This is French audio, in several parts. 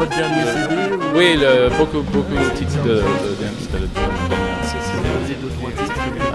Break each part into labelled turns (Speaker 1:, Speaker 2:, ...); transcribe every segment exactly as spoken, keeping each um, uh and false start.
Speaker 1: votre dernier C D ou...
Speaker 2: Oui, le, beaucoup, beaucoup de titres de, de, de, de, de, de, de C D.
Speaker 1: Vous deux, trois titres.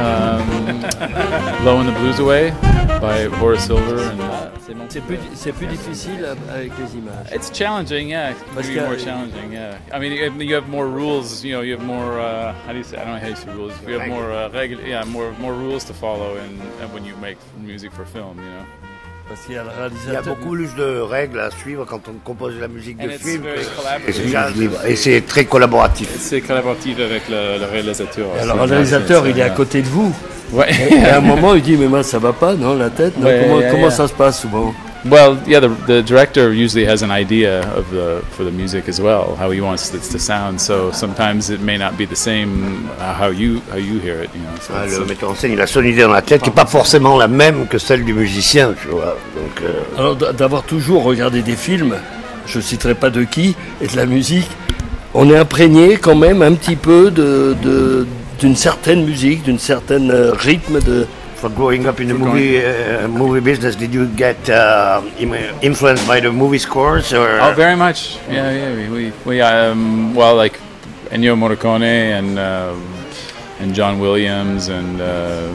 Speaker 2: Um, Low and the Blues Away by Horace Silver. And, uh,
Speaker 1: c'est plus, c'est plus difficile avec les images.
Speaker 2: It's challenging, yeah. It can be more challenging, yeah. I mean, you have more rules. You know, you have more. Uh, how do you say? I don't know how you say rules. You have more uh, règles, yeah, more more rules to follow, and, and when you make music for film, you know.
Speaker 1: Parce qu'il y a, le
Speaker 3: il y a beaucoup plus de règles à suivre quand on compose la musique de film.
Speaker 2: Et,
Speaker 3: et c'est très collaboratif.
Speaker 2: C'est collaboratif avec le, le réalisateur.
Speaker 1: Alors le réalisateur, il est à côté de vous.
Speaker 2: Ouais.
Speaker 1: Et à un moment, il dit mais moi ça va pas, non, la tête. Non,
Speaker 2: ouais,
Speaker 1: comment
Speaker 2: yeah,
Speaker 1: comment
Speaker 2: yeah.
Speaker 1: ça se passe souvent?
Speaker 2: Well, yeah, the the director usually has an idea of the for the music as well, how he wants it to sound. So sometimes it may not be the same uh, how you how you hear it, you know. So
Speaker 3: ah, le metteur en scène, il a son idée dans la tête qui n'est pas forcément la même que celle du musicien, tu vois. Donc, euh...
Speaker 1: alors d'avoir toujours regardé des films, je citerai pas de qui, et de la musique, on est imprégné quand même un petit peu de, de d'une certaine musique, d'une certaine uh, rythme de.
Speaker 3: For growing up in the movie uh, movie business, did you get uh, influenced by the movie scores? Or?
Speaker 2: Oh, very much. Yeah, yeah. We, we, we um, well, like Ennio Morricone and uh, and John Williams and uh,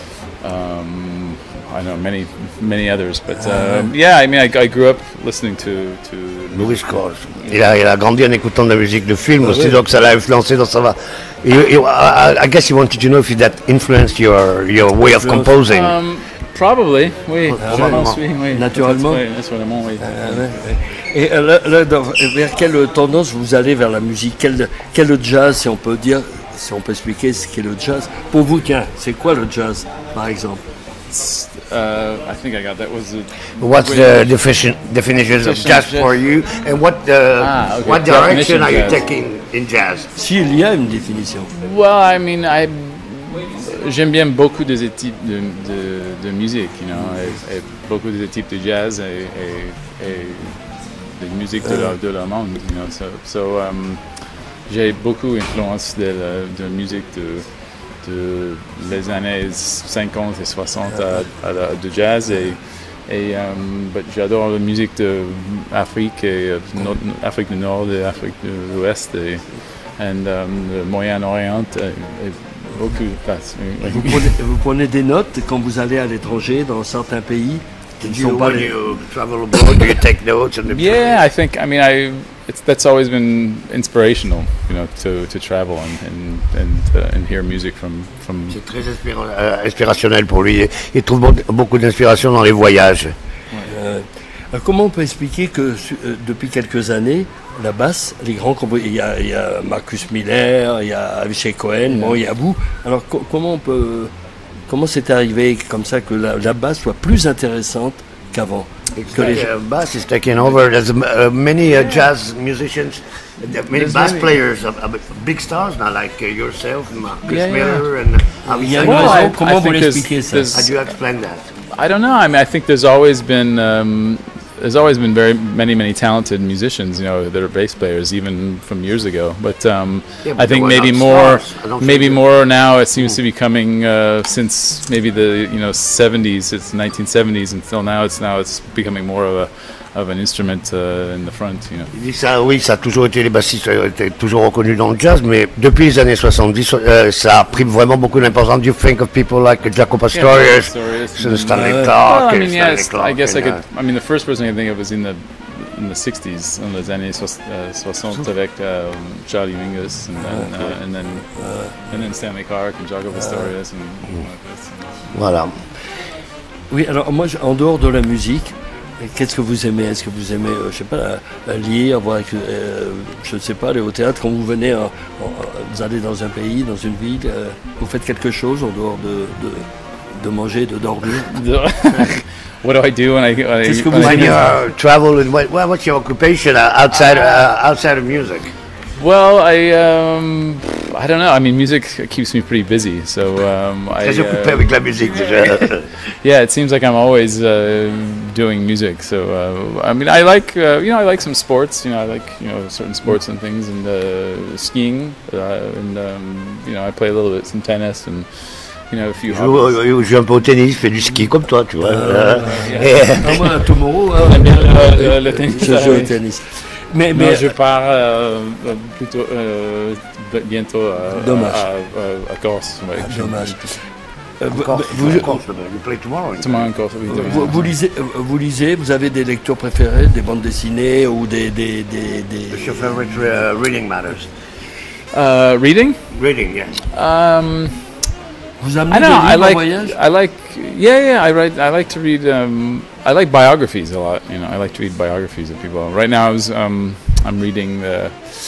Speaker 2: um, I know many many others, but uh, yeah. I mean, I, I grew up listening to to
Speaker 3: movie scores. Il a, il a grandi en écoutant de la musique de film, aussi, donc ça l'a influencé dans sa. You, you, I, I guess you wanted to know if that influenced your your way of composing.
Speaker 2: Um, probably, oui.
Speaker 1: Ah,
Speaker 2: je pense, oui, oui.
Speaker 1: Naturellement.
Speaker 2: Oui, naturellement, oui.
Speaker 1: Ah, ouais, ouais. Et là, là, dans, vers quelle tendance vous allez vers la musique? Quel, quel jazz, si on peut dire, si on peut expliquer ce qu'est le jazz? Pour vous, tiens, c'est quoi le jazz, par exemple?
Speaker 2: Uh, I think I got that. Was it,
Speaker 3: what's the definition definition of jazz for you, and what uh,
Speaker 2: ah, okay.
Speaker 3: what direction
Speaker 2: definition
Speaker 3: are you
Speaker 2: jazz.
Speaker 3: taking in jazz?
Speaker 1: S'il y a une définition.
Speaker 2: Well, I mean, I j'aime bien beaucoup des types de, de, de musique, you know, et, et beaucoup des types de jazz et, et, et de musique de, la, de la monde, you know. So, so um, j'ai beaucoup d'influence de la de musique de de les années cinquante et soixante à, à la, de jazz et, et um, but j'adore la musique de Afrique et nord, Afrique du Nord et Afrique de l'Ouest et and, um, le Moyen-Orient et, et beaucoup de places.
Speaker 1: Vous prenez, vous prenez des notes quand vous allez à l'étranger dans certains pays qui ne sont pas les...
Speaker 3: you travel abroad, do you take notes? And
Speaker 2: Yeah, I think I mean I it's that's always been inspirational, you know, to, to travel and and and, uh, and hear music from from.
Speaker 3: C'est très inspira euh, inspirationnel pour lui. Il trouve beaucoup d'inspiration dans les voyages.
Speaker 1: Ouais. Euh, comment on peut expliquer que euh, depuis quelques années, la basse, les grands compositeurs, il y a, il y a Marcus Miller, il y a Avishai Cohen, bon, il y a vous. Alors co comment on peut, comment c'est arrivé comme ça que la, la basse soit plus intéressante qu'avant?
Speaker 3: It's like les... uh, bass is taking over. There's uh, many uh, jazz musicians, many bass many... players, uh, big stars now, like uh, yourself, Marcus
Speaker 2: yeah,
Speaker 3: Miller,
Speaker 2: yeah.
Speaker 3: and
Speaker 1: uh, il y a une raison. Well, comment vous l'expliquez ça?
Speaker 3: How do you explain that?
Speaker 2: I don't know. I mean, I think there's always been um, there's always been very many many talented musicians, you know, that are bass players even from years ago. But, um, yeah, but I think maybe more maybe more now. It seems mm. to be coming uh, since maybe the you know seventies. It's nineteen seventies until now. It's now it's becoming more of a of an instrument uh, in the front, you know.
Speaker 3: Il dit ça, oui, ça a toujours été, les bassistes ont été toujours reconnus dans le jazz, mais depuis les années soixante-dix, euh, ça a pris vraiment beaucoup d'importance. Do you think of people like Jaco Pastorius, yeah, Stanley
Speaker 2: uh,
Speaker 3: Clarke?
Speaker 2: Well, I mean, yes,
Speaker 3: Clarke,
Speaker 2: I guess
Speaker 3: and,
Speaker 2: I could. I mean, the first person I think of was in the in the sixties, in les années soixante, avec uh, Charlie Mingus, and then uh, and then uh, and then Stanley Clarke and Jaco Pastorius, and like this.
Speaker 3: Voilà.
Speaker 1: Oui, alors moi, en dehors de la musique, qu'est-ce que vous aimez? Est-ce que vous aimez, euh, je sais pas, euh, lire, voir, euh, je ne sais pas, aller au théâtre? Quand vous venez, euh, vous allez dans un pays, dans une ville, euh, vous faites quelque chose en dehors de, de, de manger, de dormir?
Speaker 2: What do I do when I when I,
Speaker 3: when you when you travel? And what, what's your occupation outside uh, outside of music?
Speaker 2: Well, I um, I don't know. I mean, music keeps me pretty busy, so um, I.
Speaker 3: Très occupé avec la musique déjà.
Speaker 2: Yeah, it seems like I'm always uh, doing music. So uh, I mean, I like uh, you know I like some sports. You know, I like you know certain sports and things, and uh, skiing, uh, and um, you know I play a little bit some tennis and. You know, a few hobbies.
Speaker 3: Je joue un peu au tennis, je fais du ski comme toi, tu vois.
Speaker 1: Euh, yeah. Et... Moi, à Tomorrow, hein,
Speaker 2: le, le, le tennis.
Speaker 1: Je joue au tennis. mais,
Speaker 2: Non,
Speaker 1: mais
Speaker 2: je pars euh, plutôt euh, bientôt à,
Speaker 1: Dommage.
Speaker 2: à, à, à Corse. Ouais.
Speaker 1: ah, dommage. Euh, vous,
Speaker 3: Encore,
Speaker 1: vous-
Speaker 3: encore, you play tomorrow.
Speaker 2: Demain en Corse, oui, demain.
Speaker 1: vous- vous lisez, vous lisez, vous avez des lectures préférées, des bandes dessinées ou des... des, des, des-
Speaker 3: What's your favorite uh, reading matters?
Speaker 2: Uh, reading?
Speaker 3: Reading, yes.
Speaker 2: Um,
Speaker 1: Vous amenez
Speaker 2: I
Speaker 1: des
Speaker 2: don't know.
Speaker 1: livres
Speaker 2: I
Speaker 1: en
Speaker 2: like.
Speaker 1: voyage?
Speaker 2: I like. Yeah, yeah. I write. I like to read. Um, I like biographies a lot. You know, I like to read biographies of people. Right now, I was. Um, I'm reading the.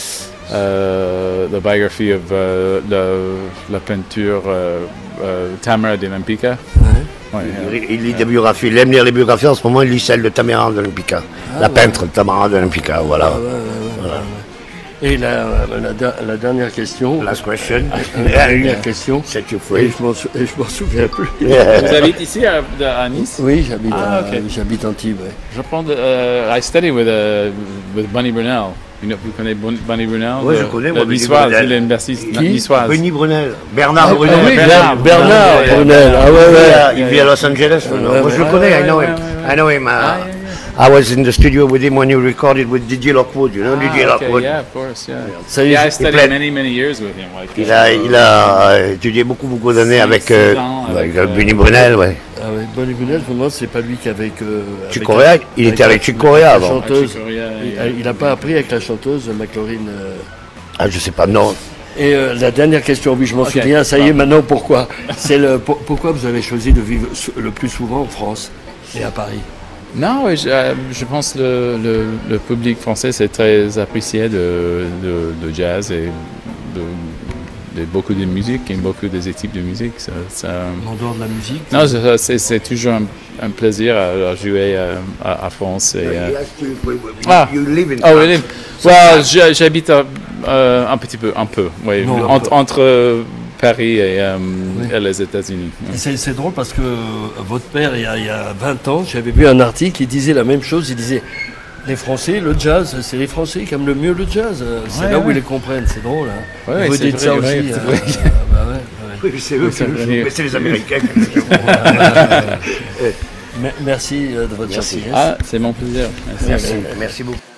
Speaker 2: Uh, the biography of uh, la, la peinture uh, uh, Tamara de Lempicka.
Speaker 1: Ouais.
Speaker 2: Ouais,
Speaker 3: Il,
Speaker 2: yeah.
Speaker 3: il lit des biographies. Il aime lire les biographies. En ce moment, il lit celle de Tamara de Lempicka. la peintre Tamara de Lempicka, voilà.
Speaker 1: Ah, ouais, ouais, ouais, voilà. Et la, la, la, la dernière question.
Speaker 3: Last question.
Speaker 1: La dernière question.
Speaker 3: Set you
Speaker 1: Et
Speaker 3: free.
Speaker 1: je m'en sou- et je m'en souviens plus.
Speaker 2: Vous habitez ici à, à Nice?
Speaker 1: Oui, j'habite
Speaker 2: Ah,
Speaker 1: à-
Speaker 2: ok.
Speaker 1: j'habite Antibes. Ouais.
Speaker 2: J'apprends. de- Uh, I study with uh, with Bunny Brunel. You know, vous connaissez Bun- Bunny Brunel?
Speaker 3: Ouais,
Speaker 2: le-
Speaker 3: je connais,
Speaker 2: la
Speaker 3: moi, Bunny
Speaker 2: Niçoise,
Speaker 3: Brunel.
Speaker 2: il est une berciste
Speaker 1: Qui?
Speaker 2: niçoise.
Speaker 3: Bunny Brunel. Bernard
Speaker 1: Ah,
Speaker 3: Brunel.
Speaker 1: ah oui,
Speaker 2: Bernard,
Speaker 1: Bernard, Bernard
Speaker 2: Bernard,
Speaker 1: Brunel. Ah ouais,
Speaker 3: Il vit
Speaker 1: ouais.
Speaker 3: à- Il vit à Los Angeles. maintenant.
Speaker 1: ouais,
Speaker 3: Moi, je le
Speaker 2: ouais,
Speaker 3: connais.
Speaker 2: ouais,
Speaker 3: I know
Speaker 2: ouais,
Speaker 3: him.
Speaker 2: ouais, ouais.
Speaker 3: I know him. uh,
Speaker 2: Ah, yeah, yeah.
Speaker 3: I was in the studio with him when he recorded with Didier Lockwood. You know Didier
Speaker 2: Ah, okay,
Speaker 3: Lockwood.
Speaker 2: yeah, of course, yeah.
Speaker 1: Ça y est,
Speaker 2: Yeah, I
Speaker 1: je-
Speaker 2: studied
Speaker 3: plaît.
Speaker 2: many, many years with him. Like,
Speaker 3: Il
Speaker 2: uh,
Speaker 3: a, il a euh, étudié beaucoup, beaucoup d'années
Speaker 2: Six-
Speaker 3: avec,
Speaker 2: six
Speaker 3: euh,
Speaker 2: ans
Speaker 3: avec
Speaker 2: avec,
Speaker 3: euh,
Speaker 2: euh,
Speaker 3: Bunny Brunel, ouais.
Speaker 1: Ah ouais, Bunny Brunel, je me demande, c'est pas lui qui avec. Euh,
Speaker 3: Chick
Speaker 1: avec
Speaker 3: Corea,
Speaker 1: la-
Speaker 3: il était avec Chick Corea
Speaker 1: la
Speaker 3: avant.
Speaker 1: chanteuse.
Speaker 2: Chick Corea,
Speaker 1: Il-
Speaker 2: yeah.
Speaker 1: Il n'a pas appris avec la chanteuse McLaurin. euh.
Speaker 3: Ah, je sais pas, non.
Speaker 1: Et euh, la dernière question, oui, je m'en
Speaker 2: Ok.
Speaker 1: souviens, ça y est, maintenant, pourquoi C'est le pour- pourquoi vous avez choisi de vivre sou- le plus souvent en France et à Paris?
Speaker 2: Non, oui, je, euh, je pense que le, le, le public français c'est très apprécié de, de, de jazz et de, de beaucoup de musique et beaucoup des types de musique. Ça, ça-
Speaker 1: En dehors de la musique?
Speaker 2: Non, je- c'est c'est toujours un, un plaisir à, à jouer à, à, à France. Et, euh, Ah.
Speaker 3: You live in
Speaker 2: Ah
Speaker 3: France.
Speaker 2: oui, well, j'ha- j'habite euh, euh, un petit peu, un peu, oui,
Speaker 1: Non, un
Speaker 2: entre,
Speaker 1: peu.
Speaker 2: entre euh, Paris et, euh,
Speaker 1: Oui.
Speaker 2: et les États-Unis.
Speaker 1: Et C'est c'est drôle parce que euh, votre père, il y, a, il y a vingt ans, j'avais vu un article, il disait la même chose, il disait les Français, le jazz, c'est les Français qui aiment le mieux le jazz. Euh, C'est
Speaker 2: Ouais,
Speaker 1: là où
Speaker 2: ouais.
Speaker 1: ils les comprennent, c'est drôle. Hein.
Speaker 2: Ouais,
Speaker 1: Vous
Speaker 2: c'est
Speaker 1: dites ça
Speaker 2: vrai,
Speaker 1: aussi.
Speaker 2: ouais,
Speaker 1: hein.
Speaker 2: c'est vrai.
Speaker 1: Ah, bah ouais, ouais.
Speaker 3: Oui, c'est eux qui
Speaker 2: c'est
Speaker 3: le
Speaker 2: vrai.
Speaker 3: jouent, mais c'est les Américains qui le jouent.
Speaker 1: Me- Merci euh, de votre
Speaker 3: Merci.
Speaker 1: gentillesse.
Speaker 2: Ah, c'est mon plaisir. Merci.
Speaker 3: Merci, merci beaucoup.